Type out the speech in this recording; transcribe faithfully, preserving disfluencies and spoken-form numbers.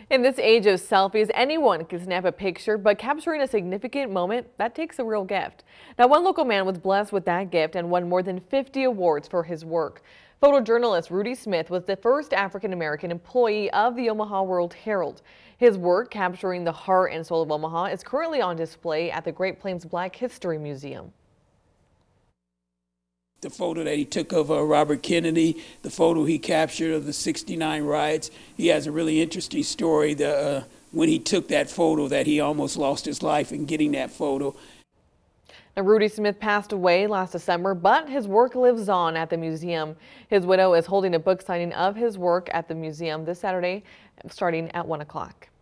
In this age of selfies, anyone can snap a picture, but capturing a significant moment, that takes a real gift. Now, one local man was blessed with that gift and won more than fifty awards for his work. Photojournalist Rudy Smith was the first African-American employee of the Omaha World Herald. His work capturing the heart and soul of Omaha is currently on display at the Great Plains Black History Museum. The photo that he took of uh, Robert Kennedy, the photo he captured of the sixty-nine riots. He has a really interesting story the, uh, when he took that photo that he almost lost his life in getting that photo. Now, Rudy Smith passed away last December, but his work lives on at the museum. His widow is holding a book signing of his work at the museum this Saturday, starting at one o'clock.